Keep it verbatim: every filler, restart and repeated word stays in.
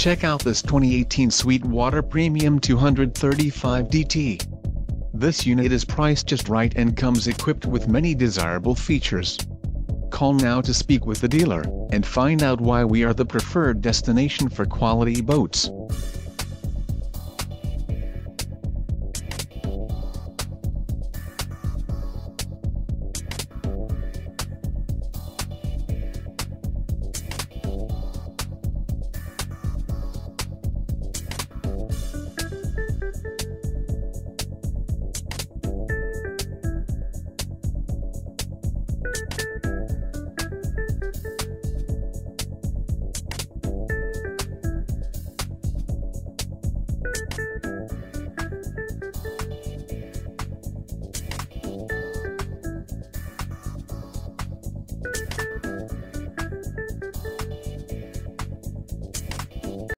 Check out this twenty eighteen Sweetwater Premium two thirty-five D T. This unit is priced just right and comes equipped with many desirable features. Call now to speak with the dealer, and find out why we are the preferred destination for quality boats.